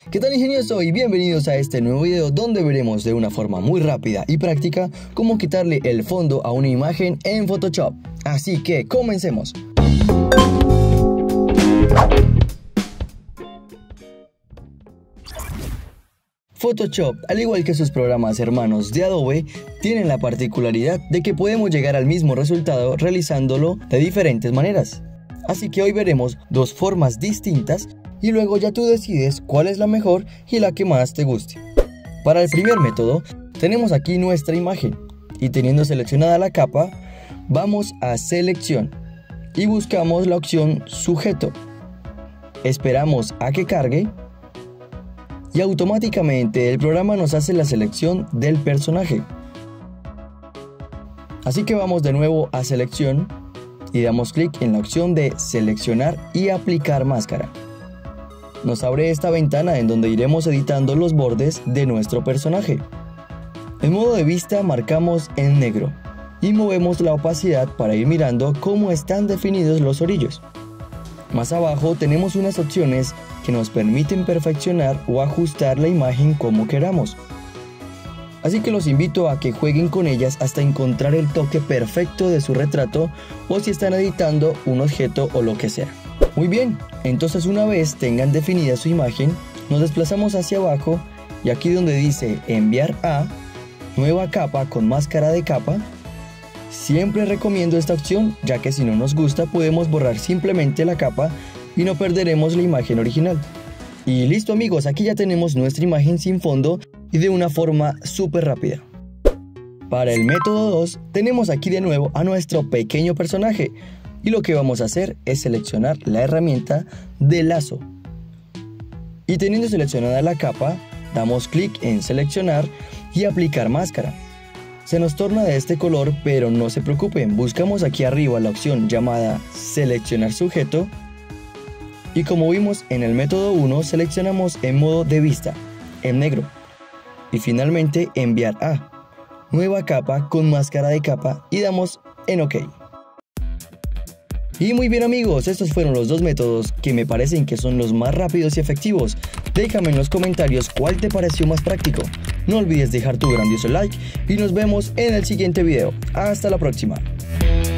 ¿Qué tal, ingenioso? Y bienvenidos a este nuevo video donde veremos de una forma muy rápida y práctica cómo quitarle el fondo a una imagen en Photoshop. Así que comencemos. Photoshop, al igual que sus programas hermanos de Adobe, tienen la particularidad de que podemos llegar al mismo resultado realizándolo de diferentes maneras. Así que hoy veremos dos formas distintas y luego ya tú decides cuál es la mejor y la que más te guste. Para el primer método, tenemos aquí nuestra imagen y teniendo seleccionada la capa, vamos a selección y buscamos la opción sujeto. Esperamos a que cargue y automáticamente el programa nos hace la selección del personaje. Así que vamos de nuevo a selección y damos clic en la opción de seleccionar y aplicar máscara. Nos abre esta ventana en donde iremos editando los bordes de nuestro personaje. En modo de vista marcamos en negro y movemos la opacidad para ir mirando cómo están definidos los orillos. Más abajo tenemos unas opciones que nos permiten perfeccionar o ajustar la imagen como queramos. Así que los invito a que jueguen con ellas hasta encontrar el toque perfecto de su retrato o si están editando un objeto o lo que sea. Muy bien, entonces una vez tengan definida su imagen, nos desplazamos hacia abajo y aquí donde dice enviar a, nueva capa con máscara de capa, siempre recomiendo esta opción ya que si no nos gusta podemos borrar simplemente la capa y no perderemos la imagen original. Y listo, amigos, aquí ya tenemos nuestra imagen sin fondo y de una forma súper rápida. Para el método 2 tenemos aquí de nuevo a nuestro pequeño personaje y lo que vamos a hacer es seleccionar la herramienta de lazo. Y teniendo seleccionada la capa, damos clic en seleccionar y aplicar máscara. Se nos torna de este color, pero no se preocupen, buscamos aquí arriba la opción llamada seleccionar sujeto y como vimos en el método 1 seleccionamos en modo de vista, en negro y finalmente enviar a, nueva capa con máscara de capa y damos en OK. Y muy bien, amigos, estos fueron los dos métodos que me parecen que son los más rápidos y efectivos. Déjame en los comentarios cuál te pareció más práctico. No olvides dejar tu grandioso like y nos vemos en el siguiente video. Hasta la próxima.